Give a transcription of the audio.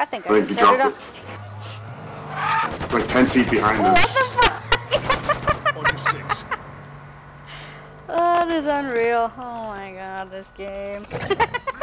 I think I Like, just you set it dropped up. it. It's like 10 feet behind us. What the fuck? On your 6. Oh, this is unreal. Oh my god, this game.